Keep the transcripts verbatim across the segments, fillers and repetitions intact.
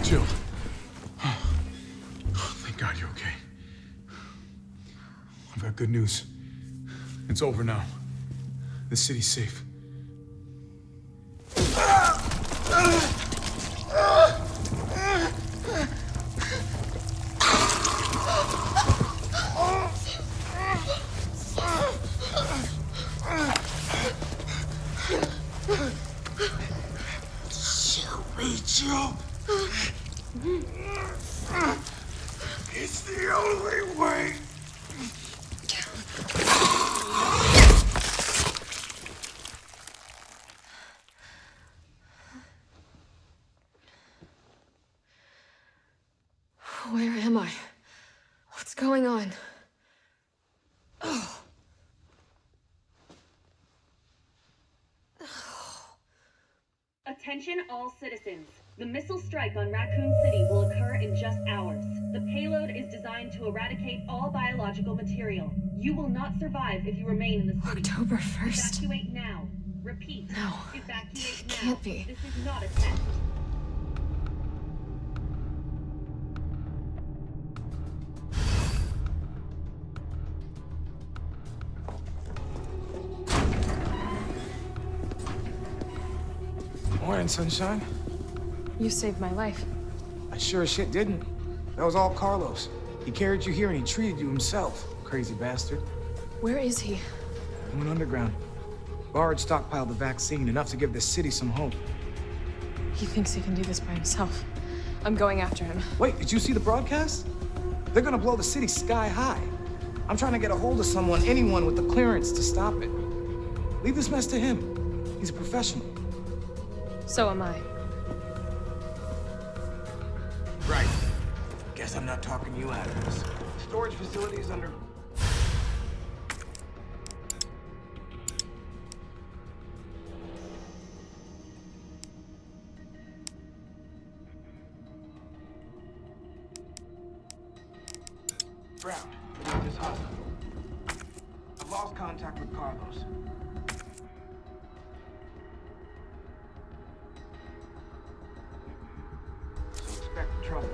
Jill. Oh, thank God you're okay. I've got good news. It's over now. The city's safe. Jill. It's the only way. Where am I? What's going on? Oh. Attention all citizens. The missile strike on Raccoon City will occur in just hours. The payload is designed to eradicate all biological material. You will not survive if you remain in the city. October first. Evacuate now. Repeat. No. Evacuate It now. can't be. This is not a test. Morning, sunshine. You saved my life. I sure as shit didn't. That was all Carlos. He carried you here and he treated you himself, crazy bastard. Where is he? He went underground. Bard stockpiled the vaccine, enough to give this city some hope. He thinks he can do this by himself. I'm going after him. Wait, did you see the broadcast? They're gonna blow the city sky high. I'm trying to get a hold of someone, anyone with the clearance to stop it. Leave this mess to him. He's a professional. So am I. Right. Guess I'm not talking you out of this. Storage facilities under... Brown, this hospital. I've lost contact with Carlos. So expect trouble.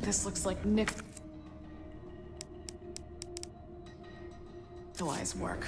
This looks like Nick... Nikolai's work.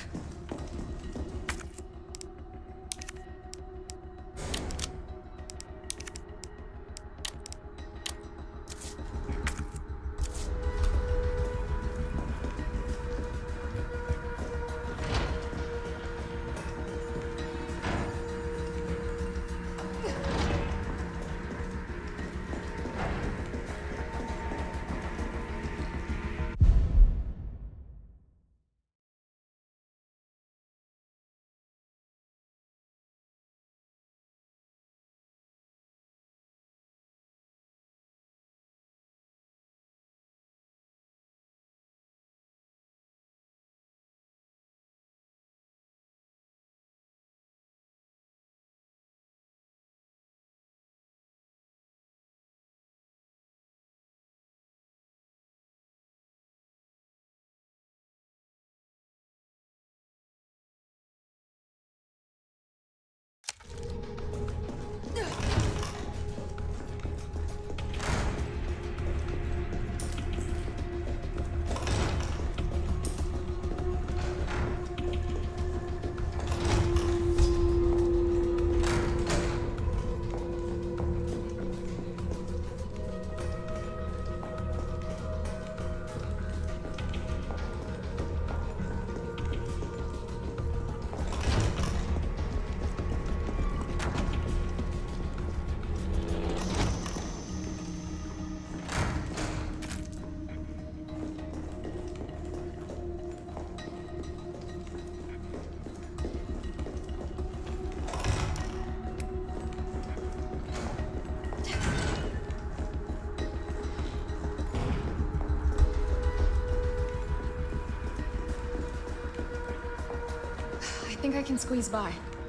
I think I can squeeze by.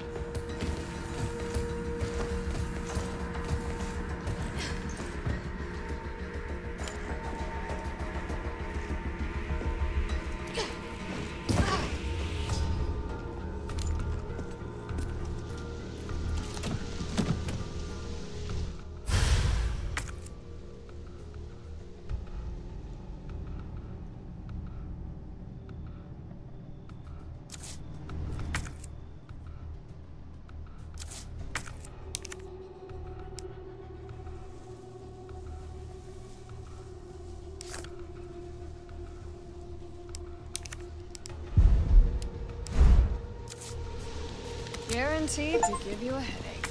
Guaranteed to give you a headache.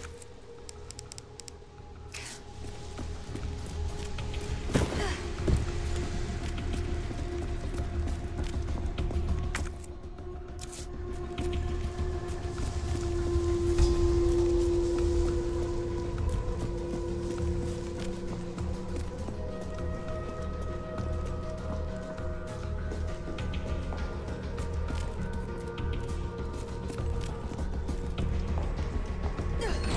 Ugh.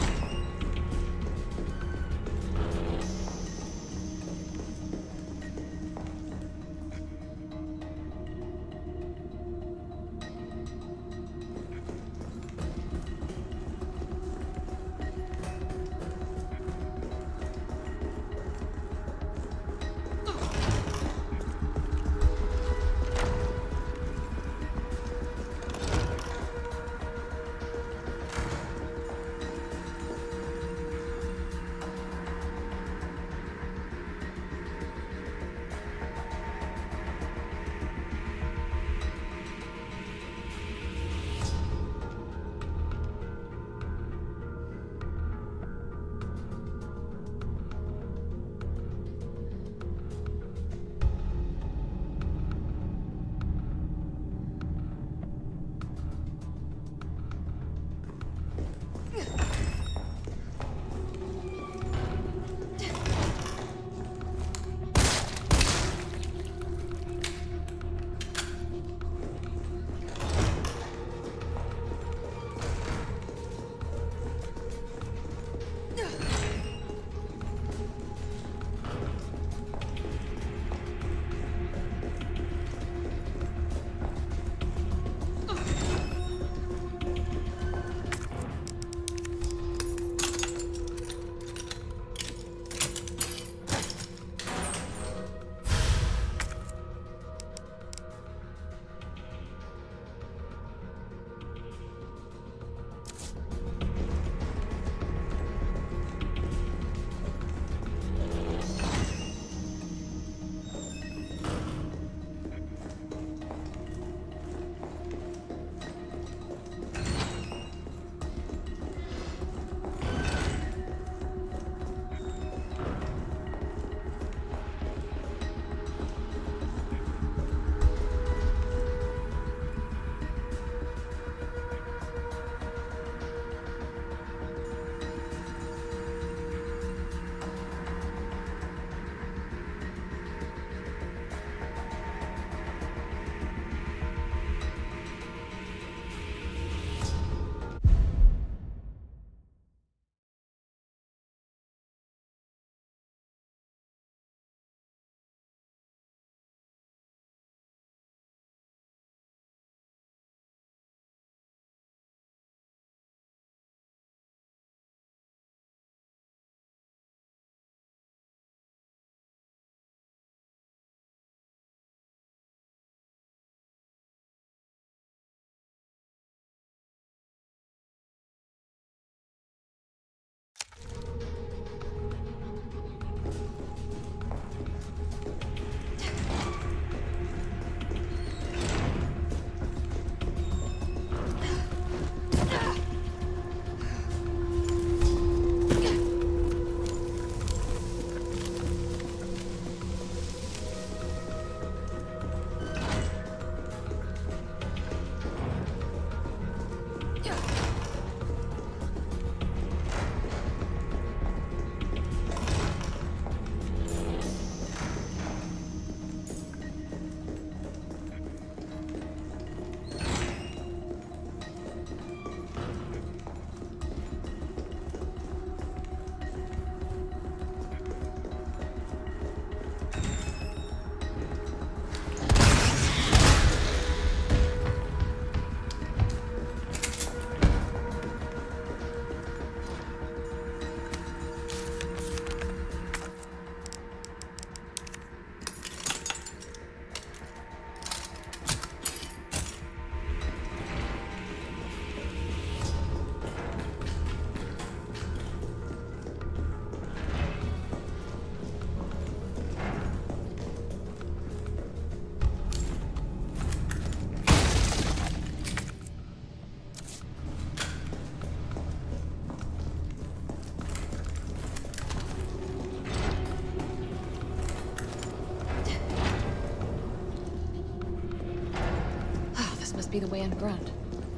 must be the way underground.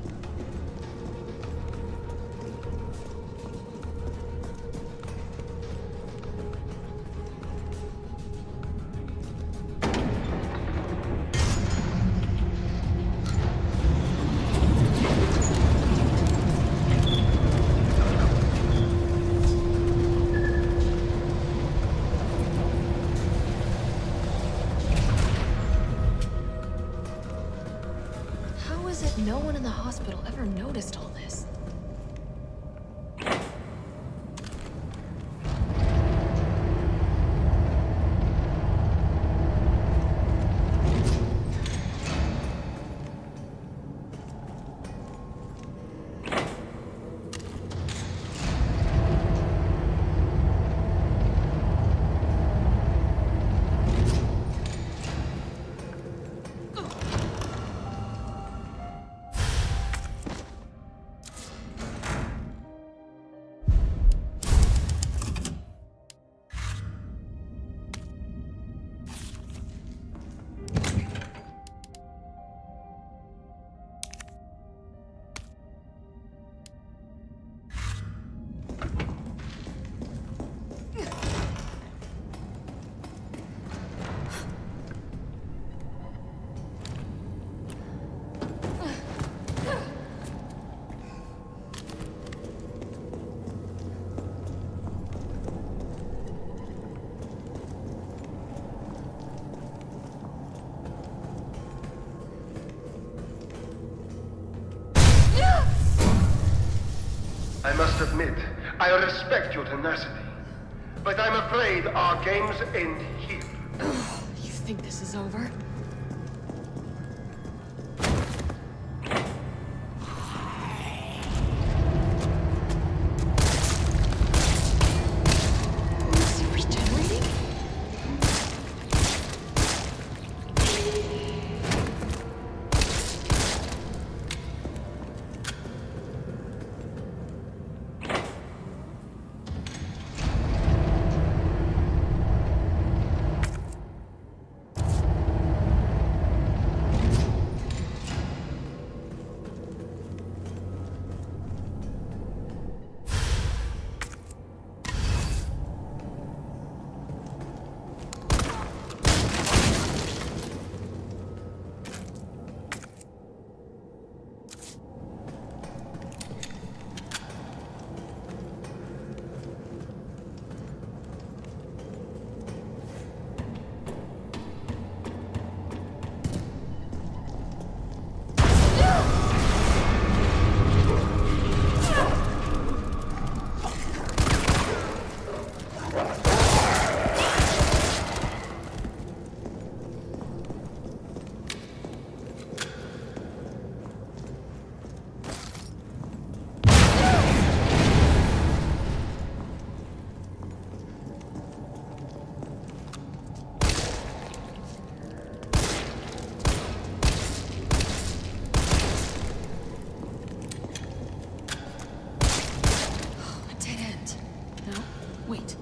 No one in the hospital ever noticed all this. I must admit, I respect your tenacity, but I'm afraid our games end here. You think this is over? Is it regenerating? Wait.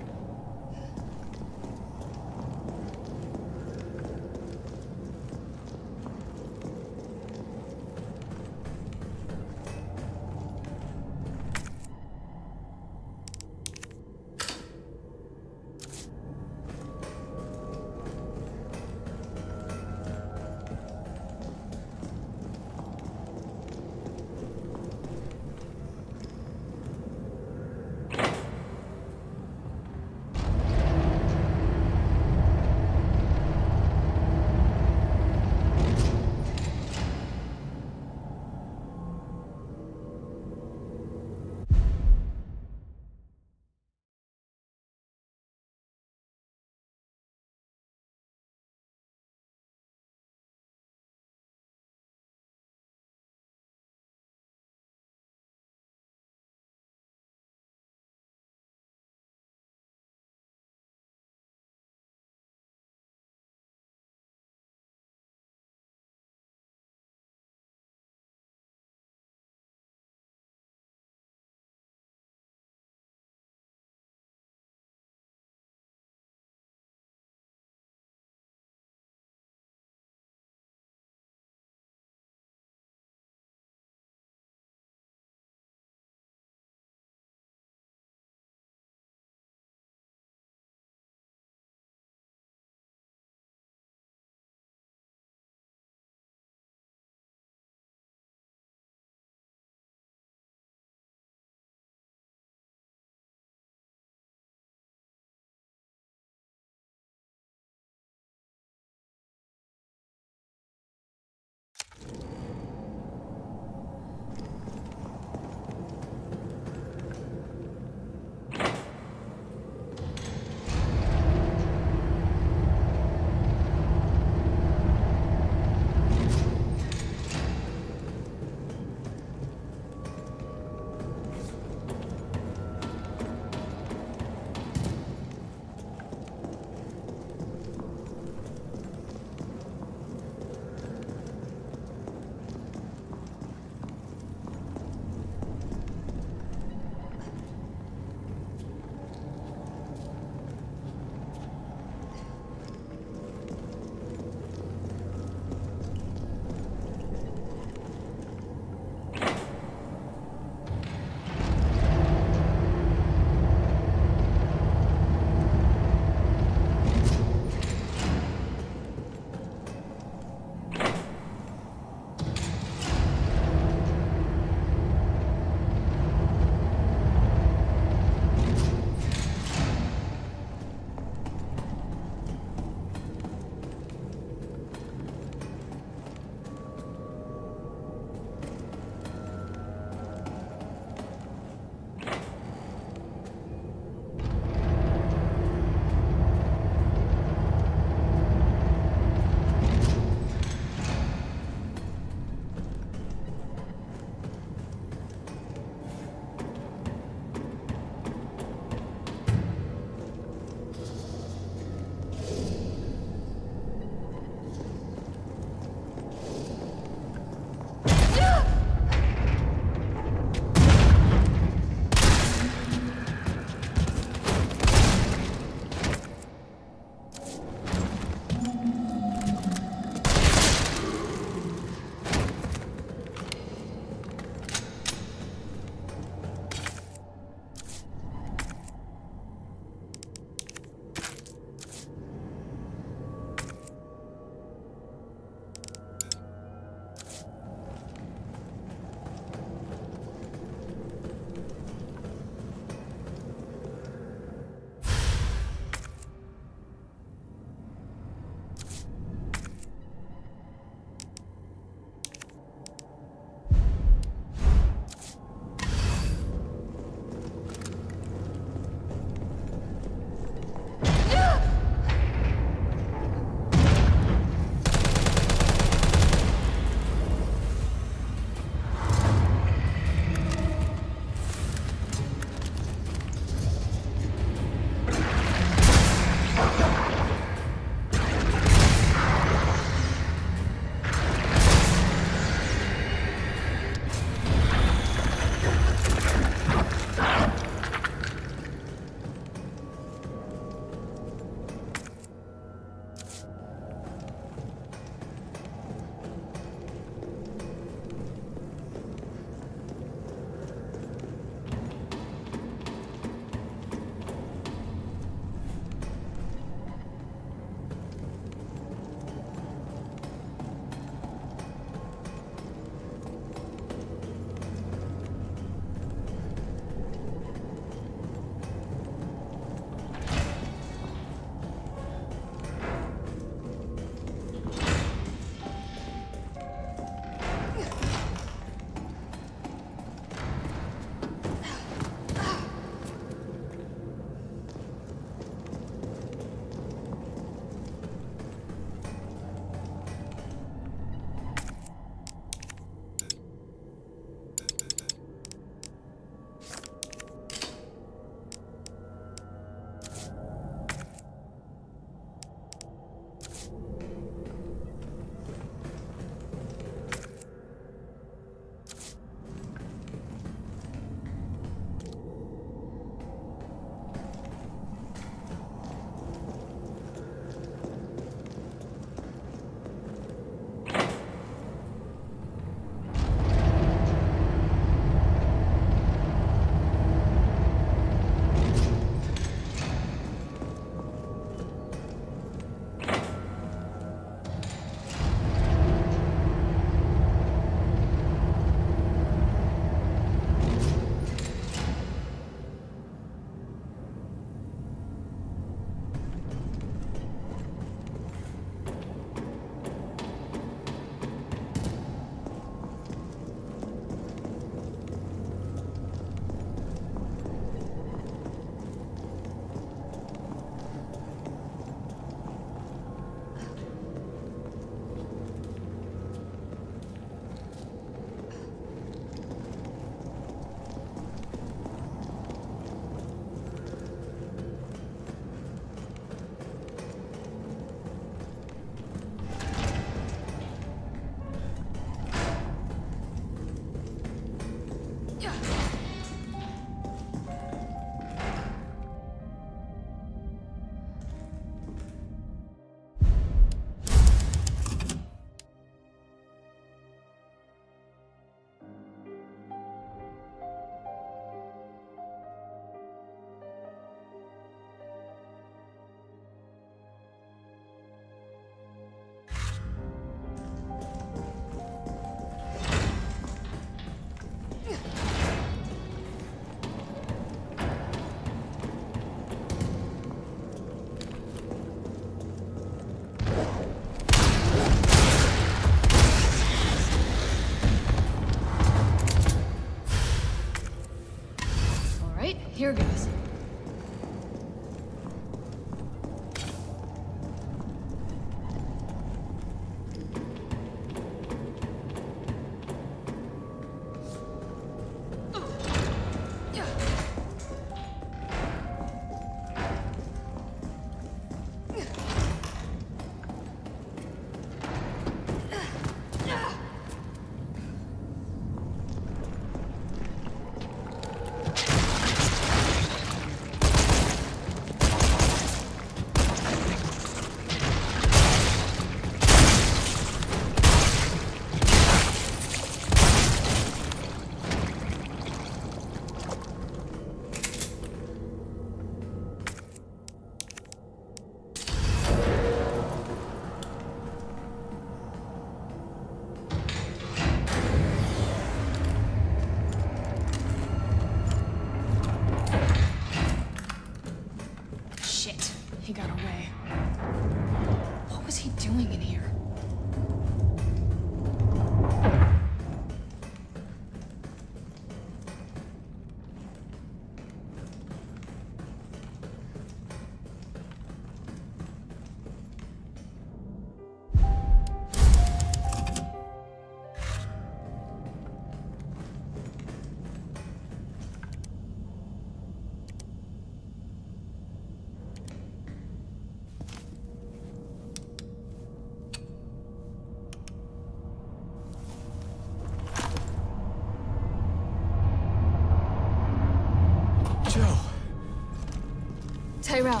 Tyrell.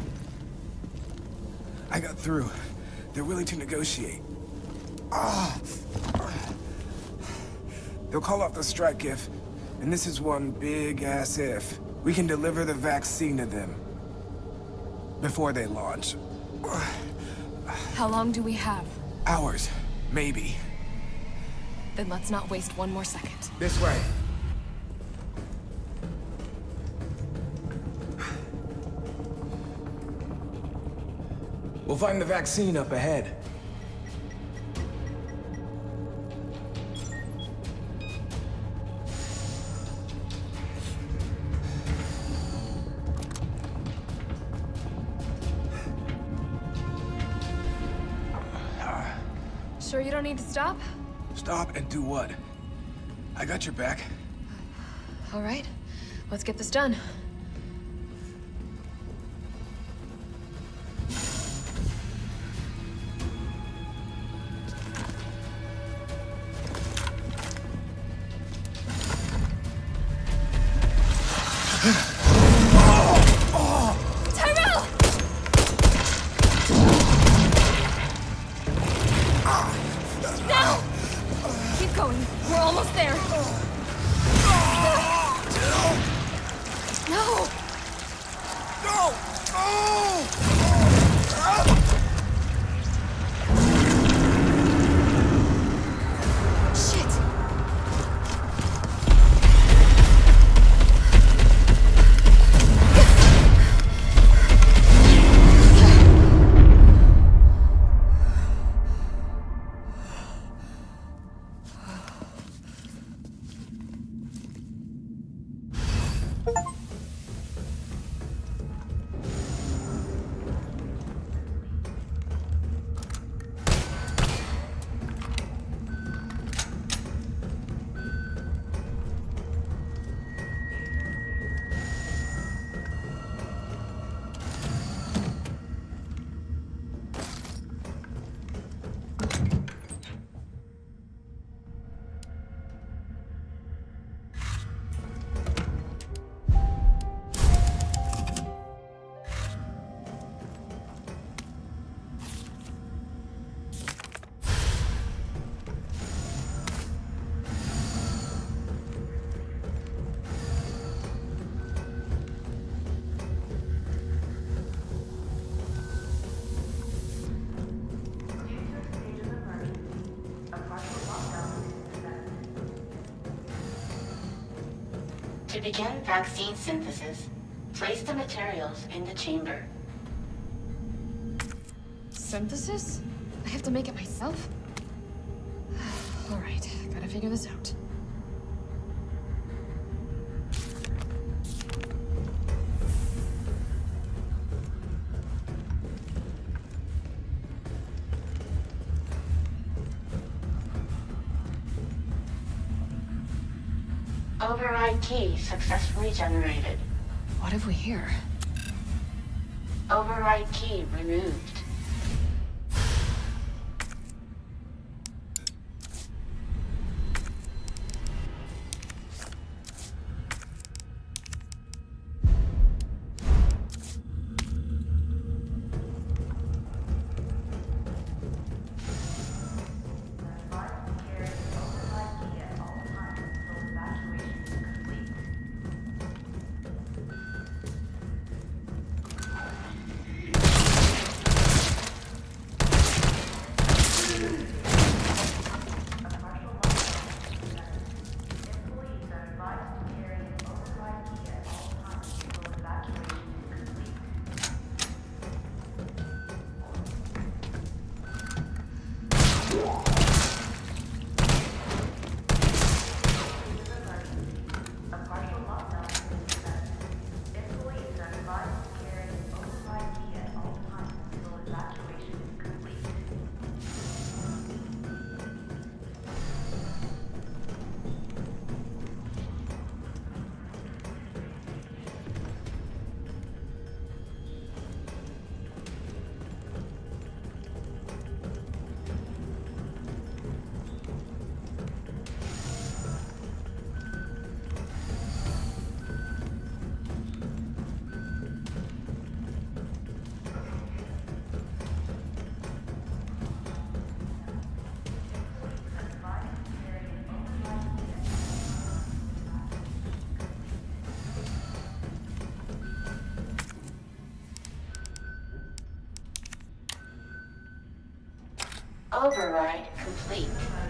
I got through. They're willing to negotiate. Ah! They'll call off the strike if, and this is one big-ass if, we can deliver the vaccine to them. Before they launch. How long do we have? Hours. Maybe. Then let's not waste one more second. This way. We'll find the vaccine up ahead. Sure you don't need to stop? Stop and do what? I got your back. All right, let's get this done. To begin vaccine synthesis, place the materials in the chamber. Synthesis? I have to make it myself? All right, gotta figure this out. Override key successfully generated. What have we here? Override key removed. Override complete.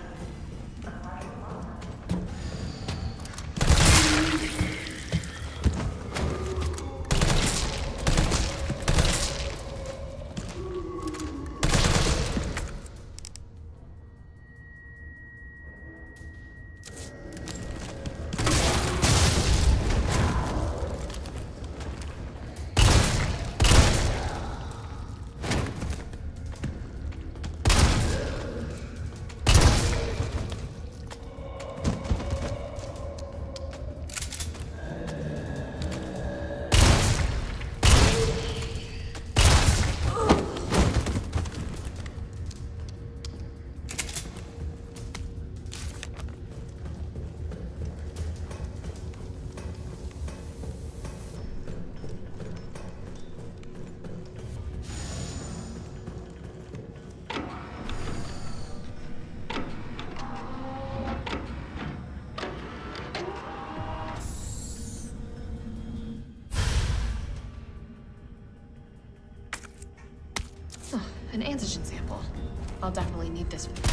An antigen sample. I'll definitely need this one.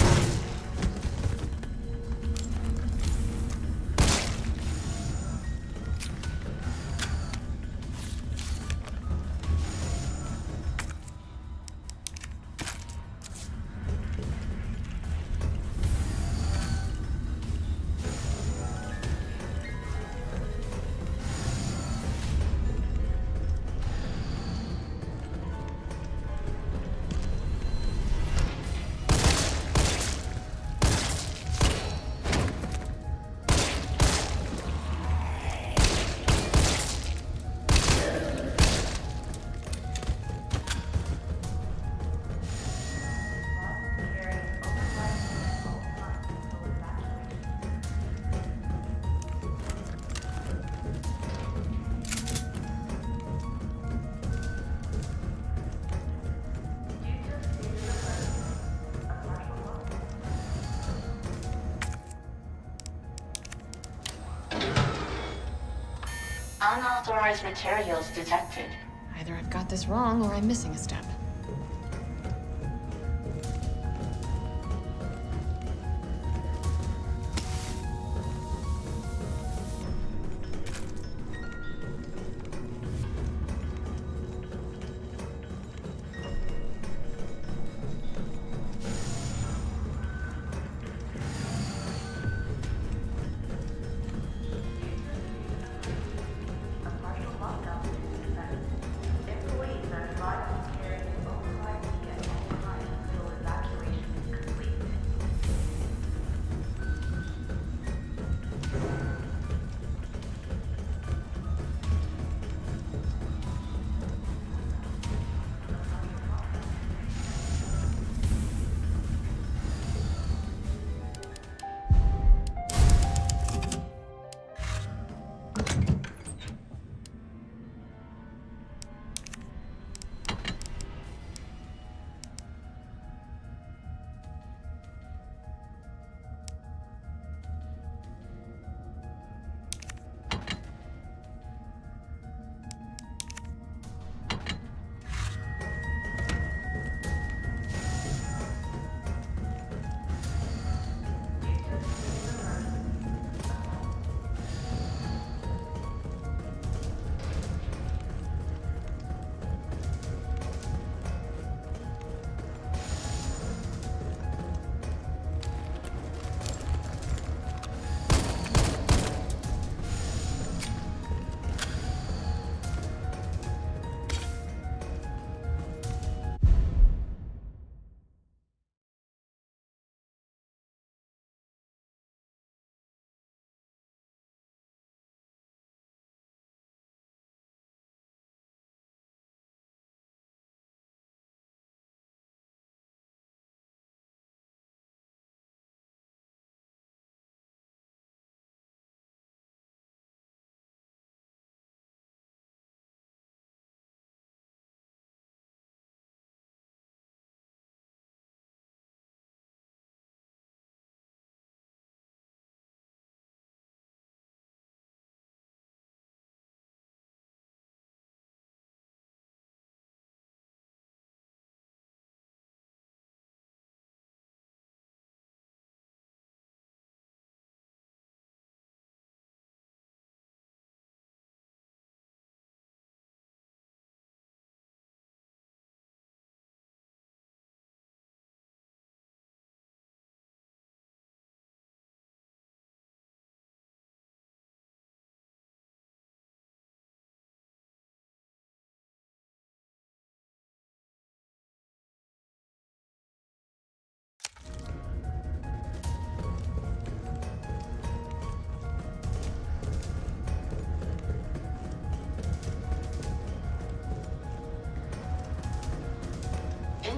Unauthorized materials detected. Either I've got this wrong or I'm missing a step. Employees are advised to carry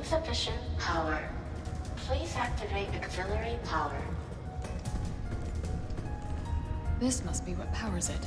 insufficient power. Please activate auxiliary power. This must be what powers it.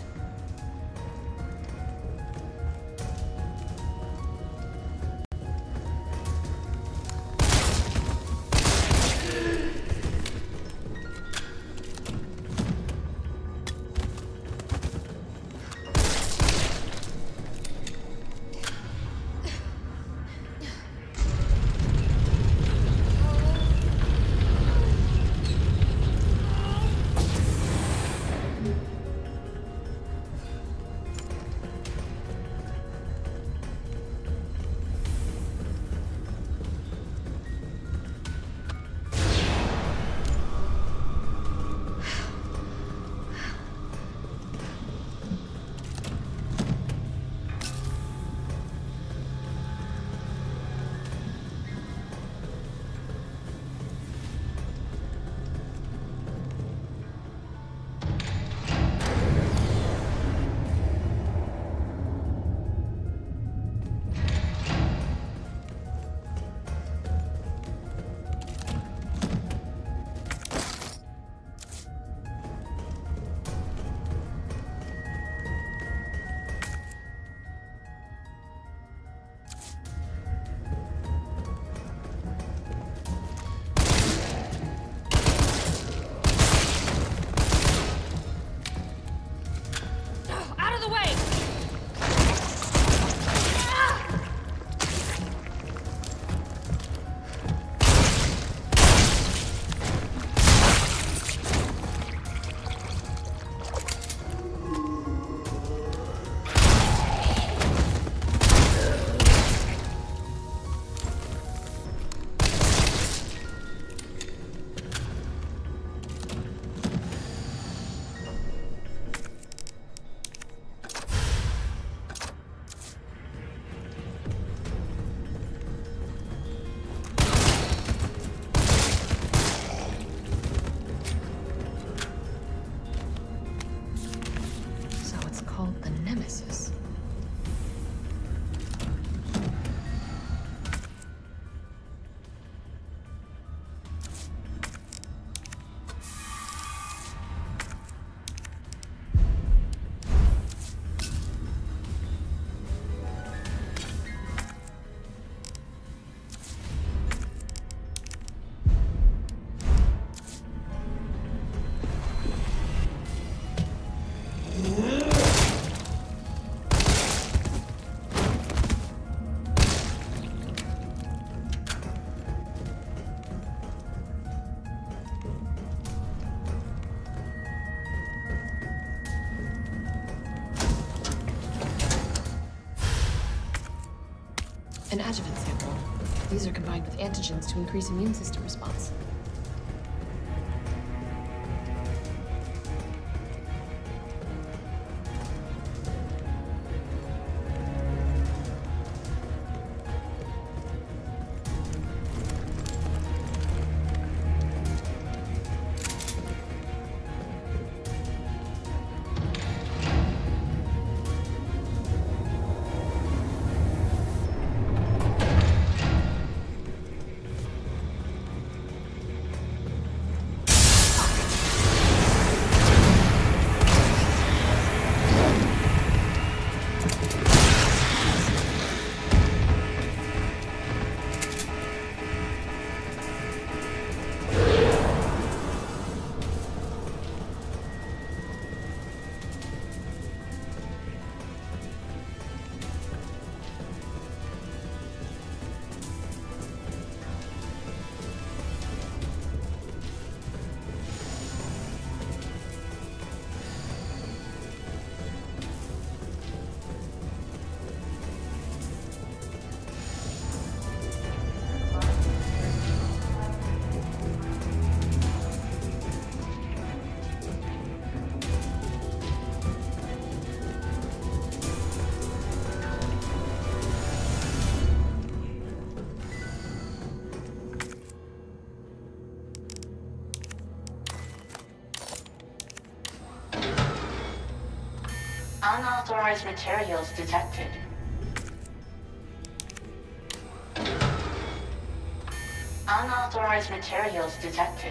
The Nemesis. An adjuvant sample. These are combined with antigens to increase immune system response. Unauthorized materials detected. Unauthorized materials detected.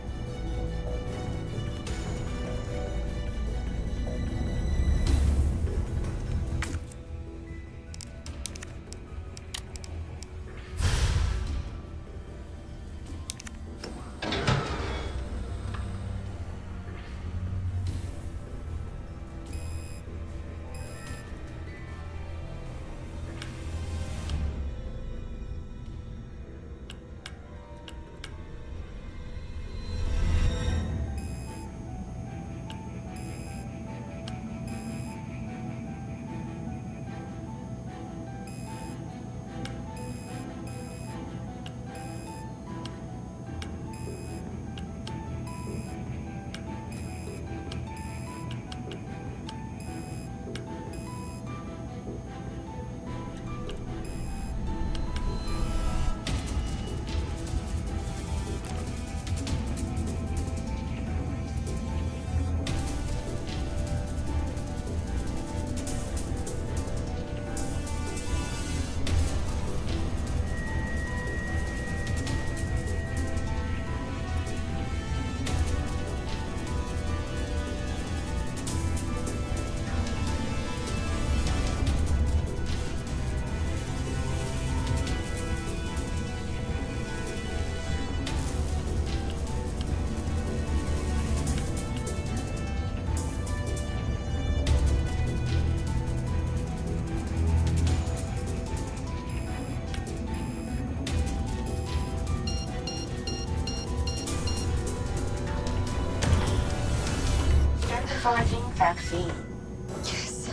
Synthesizing vaccine. Yes.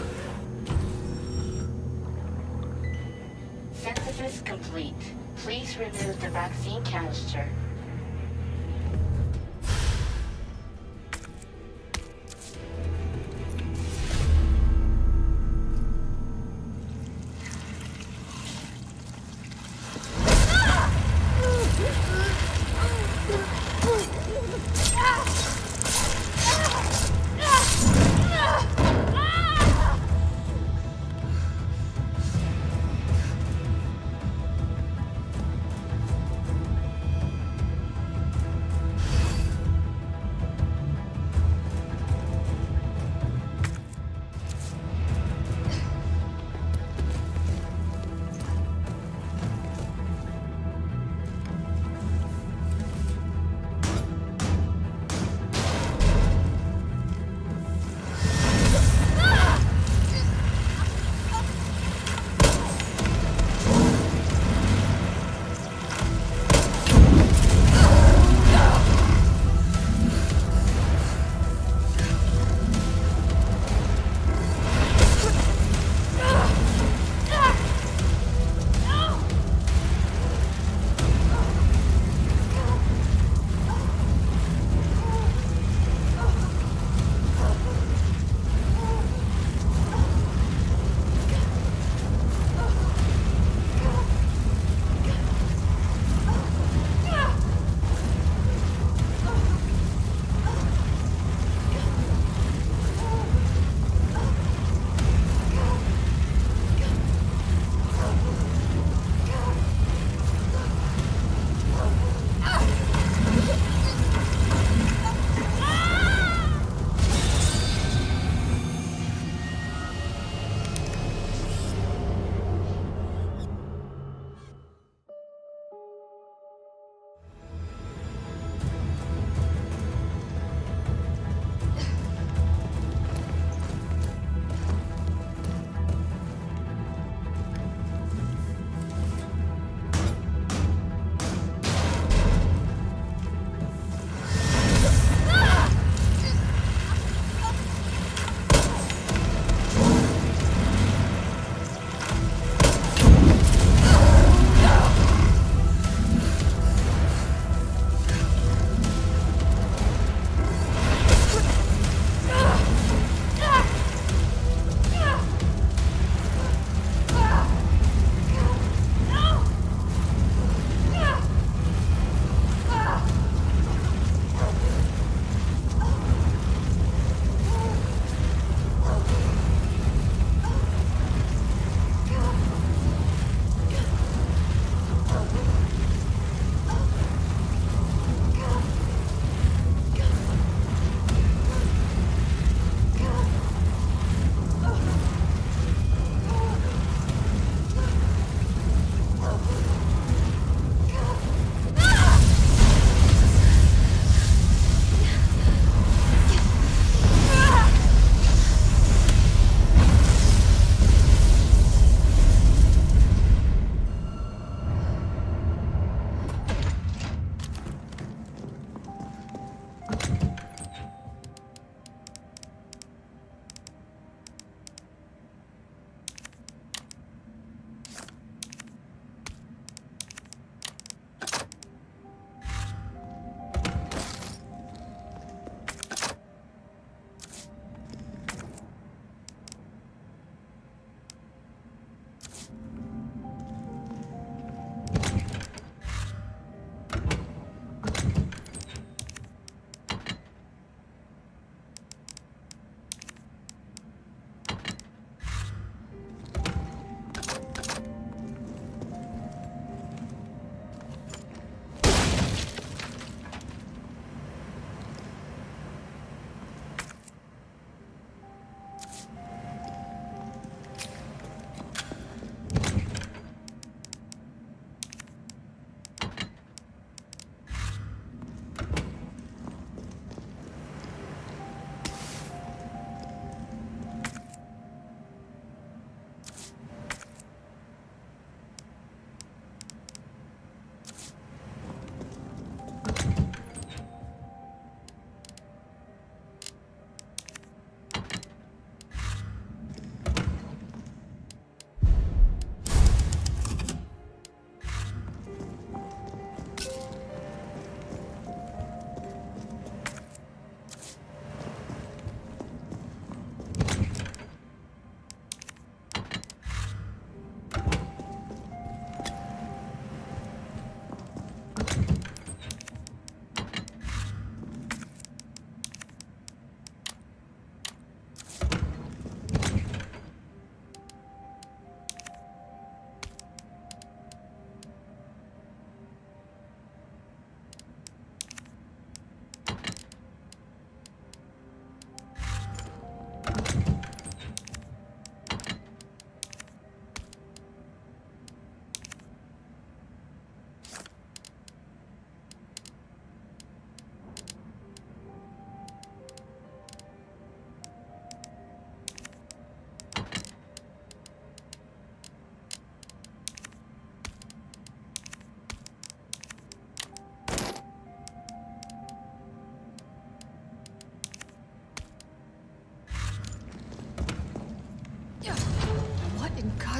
Synthesis complete. Please remove the vaccine canister.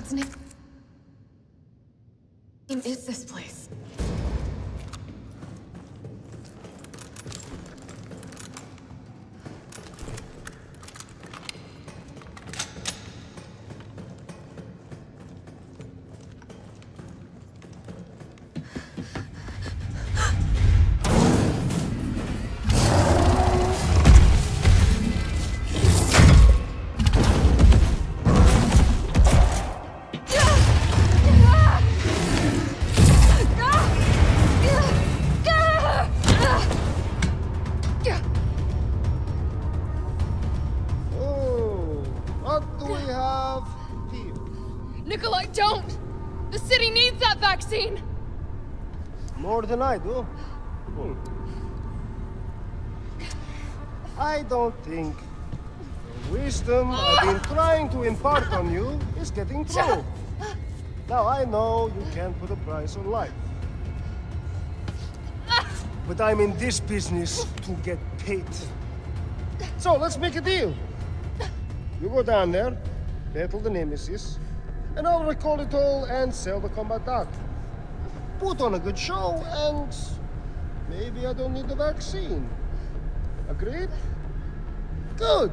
God's name is this place? Nikolai, don't! The city needs that vaccine! More than I do. Hmm. I don't think the wisdom I've been trying to impart on you is getting through. Now, I know you can't put a price on life. But I'm in this business to get paid. So, let's make a deal. You go down there, battle the Nemesis, and I'll recall it all and sell the combat data. Put on a good show, and maybe I don't need the vaccine. Agreed? Good!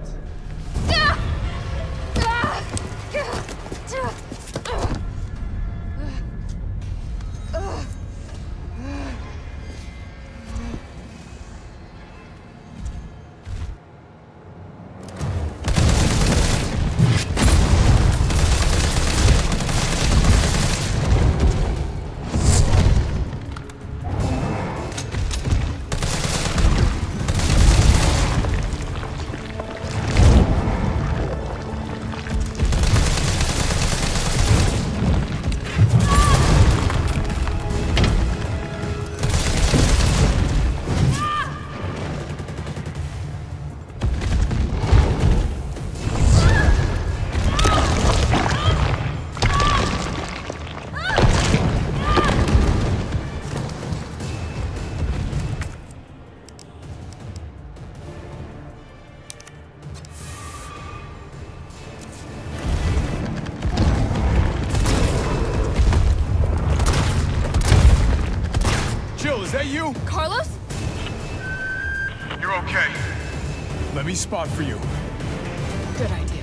Let me spot for you. Good idea.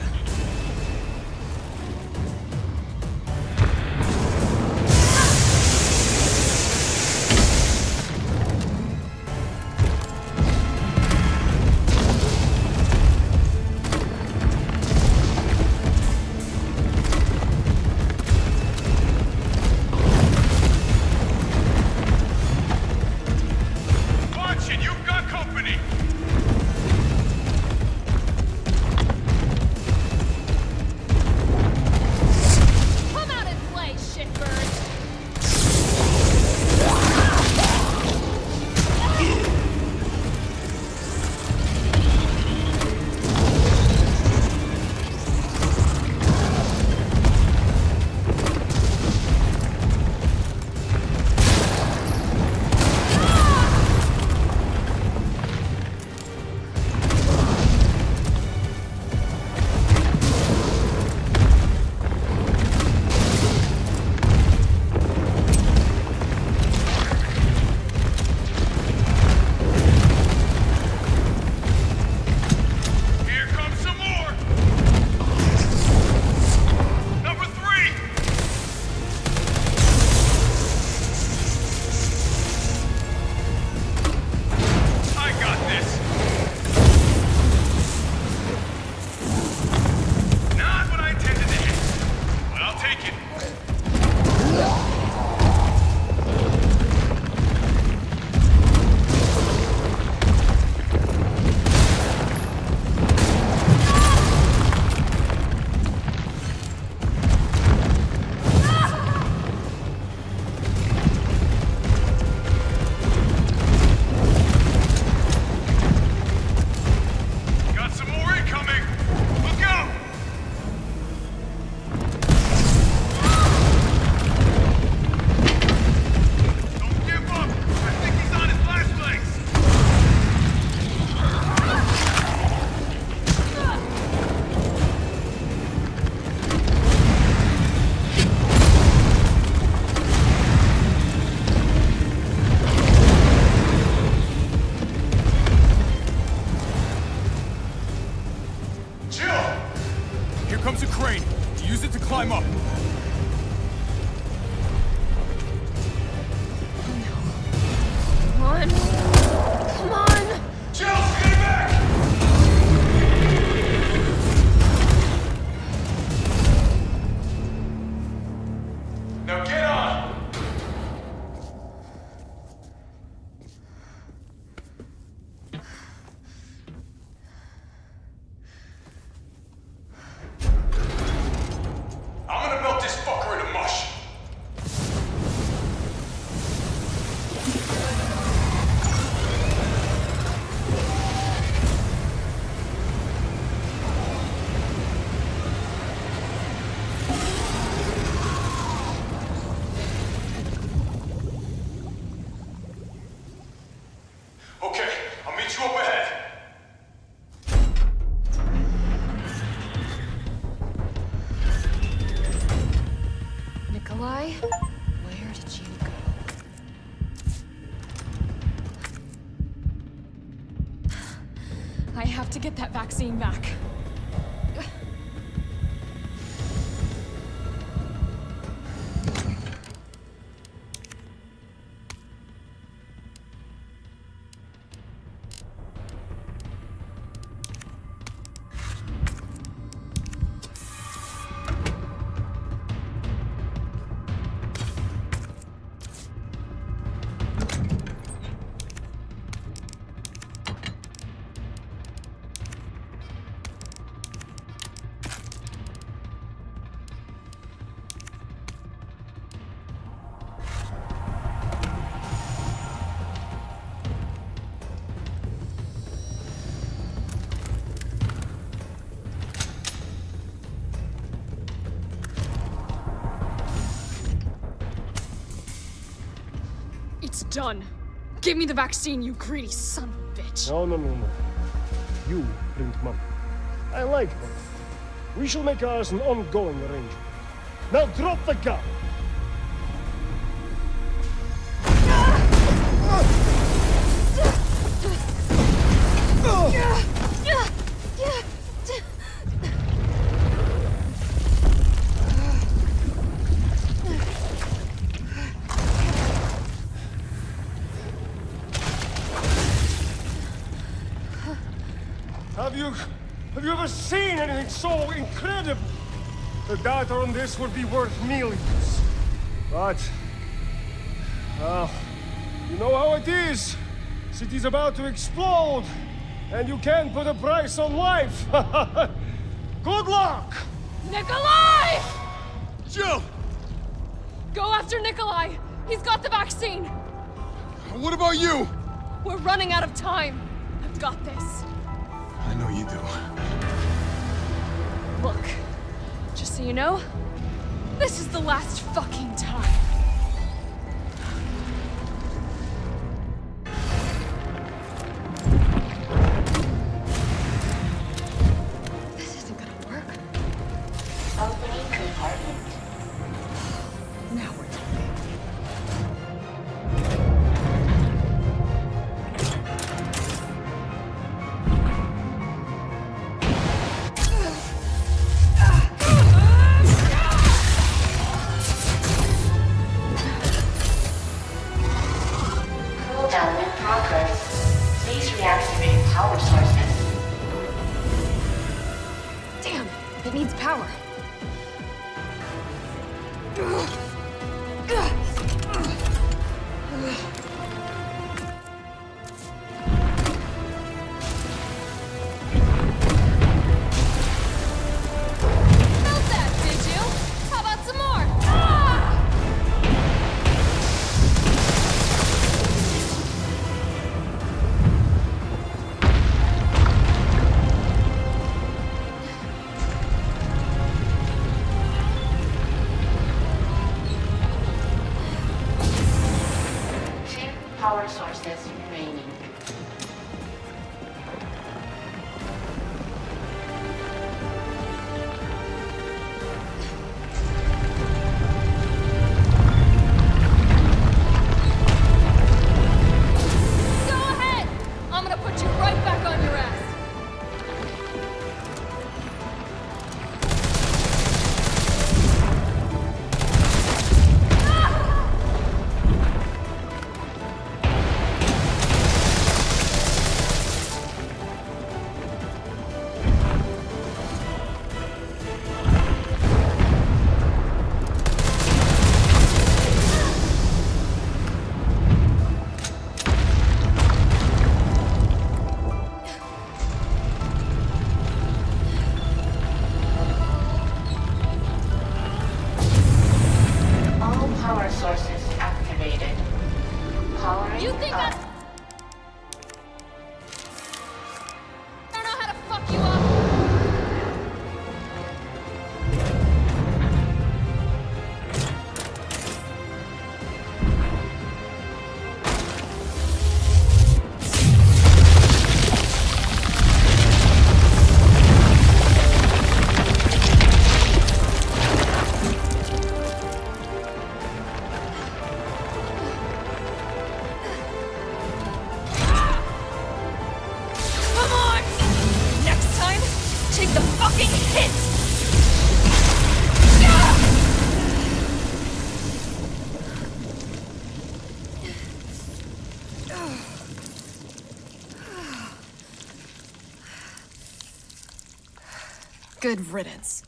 climb up. Come on. Come on! Jill, get back! Now get on! I'm gonna melt this fucker into mush. Okay, I'll meet you up ahead. Nikolai, where did you go? I have to get that vaccine back. It's done. Give me the vaccine, you greedy son of a bitch. No, no, no, no. You bring money. I like money. We shall make ours an ongoing arrangement. Now drop the gun! Have you... have you ever seen anything so incredible? The data on this would be worth millions. But... well, you know how it is. City's about to explode, and you can't put a price on life. Good luck! Nikolai! Jill! Go after Nikolai! He's got the vaccine! What about you? We're running out of time. I've got this. I know you do. Look, just so you know, this is the last fucking time. This isn't gonna work. Opening compartment. Now we're talking. Cooldown in progress. Please reactivate power sources. Damn, it needs power. Felt that, did you? How about some more? Ah! Hit! Good riddance.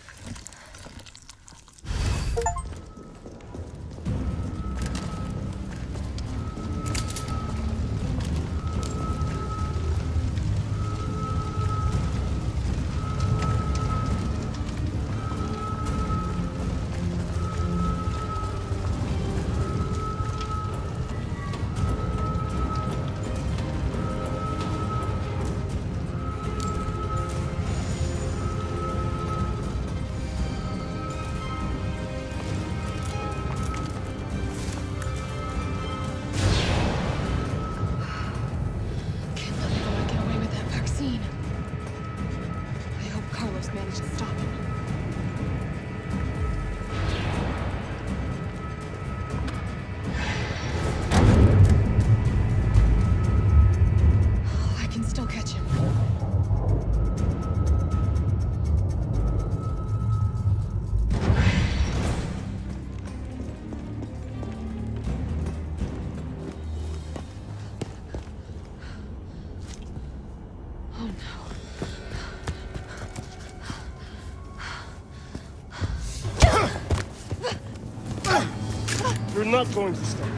You're not going to stop.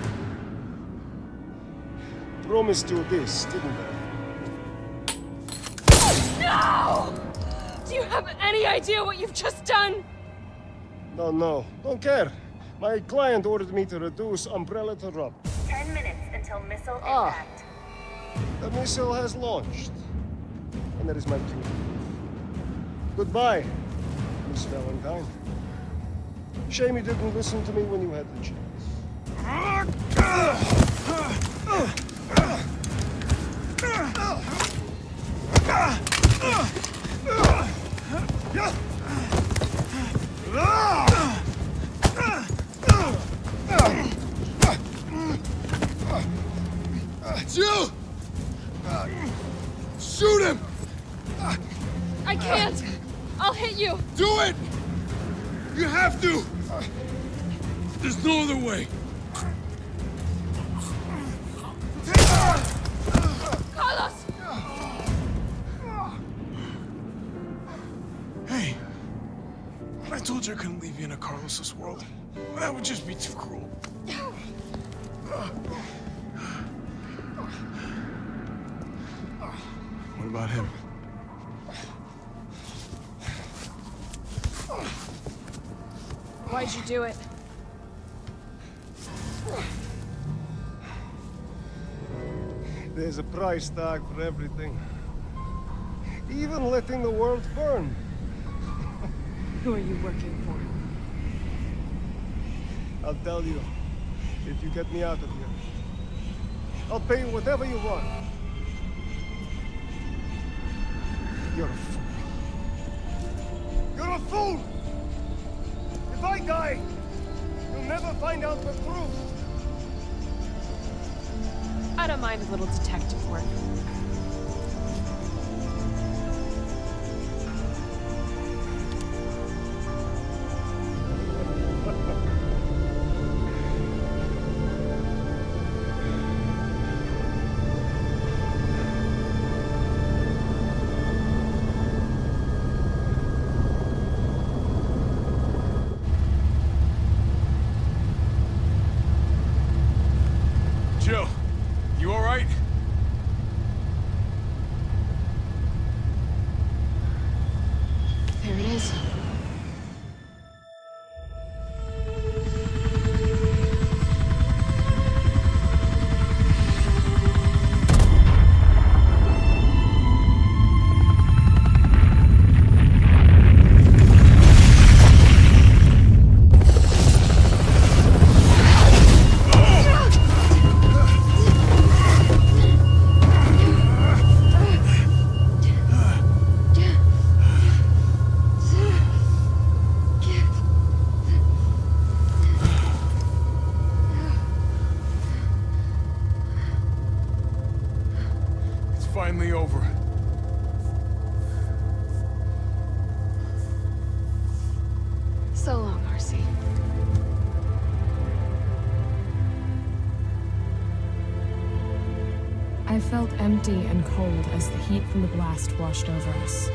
Promised you this, didn't I? No! Do you have any idea what you've just done? No, no. Don't care. My client ordered me to reduce Umbrella to rub. Ten minutes until missile Ah. impact. The missile has launched. And that is my cue. Goodbye, Miss Valentine. Shame you didn't listen to me when you had the chance. It's you! Shoot him! I can't! I'll hit you! Do it! You have to! There's no other way. Carlos! Hey, I told you I couldn't leave you in a Carlos's world. That would just be too cruel. What about him? Why'd you do it? There's a price tag for everything. Even letting the world burn. Who are you working for? I'll tell you, if you get me out of here. I'll pay you whatever you want. You're a fool. You're a fool! If I die, you'll never find out the truth. I don't mind a little detective work. Jill, you all right? There it is. Finally over. I felt empty and cold as the heat from the blast washed over us.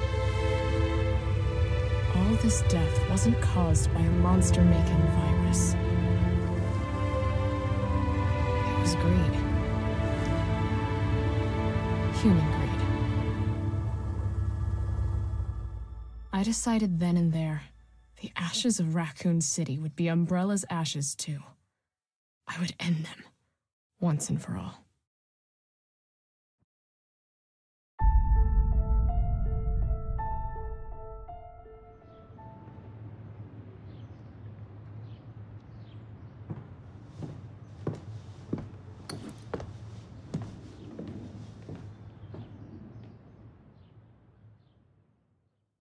All this death wasn't caused by a monster-making virus. It was greed. Human greed. I decided then and there, the ashes of Raccoon City would be Umbrella's ashes too. I would end them, once and for all.